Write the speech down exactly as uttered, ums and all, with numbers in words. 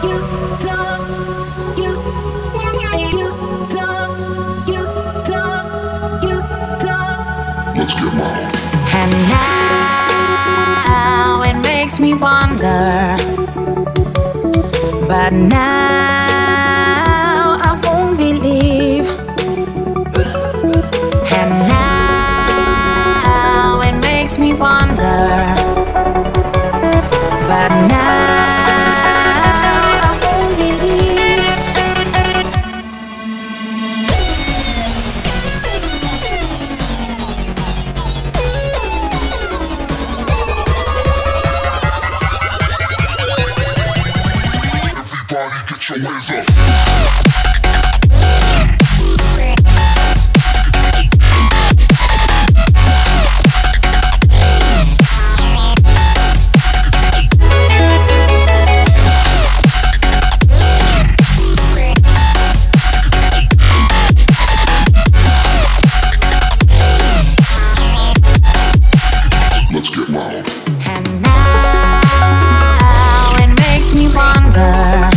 you blow, you, you blow, you blow, you blow. Let's get loud. And now it makes me wonder, but now I won't believe. And now it makes me wonder, but now I won't believe. Everybody get your hands up. Let's get loud. And now it makes me wonder,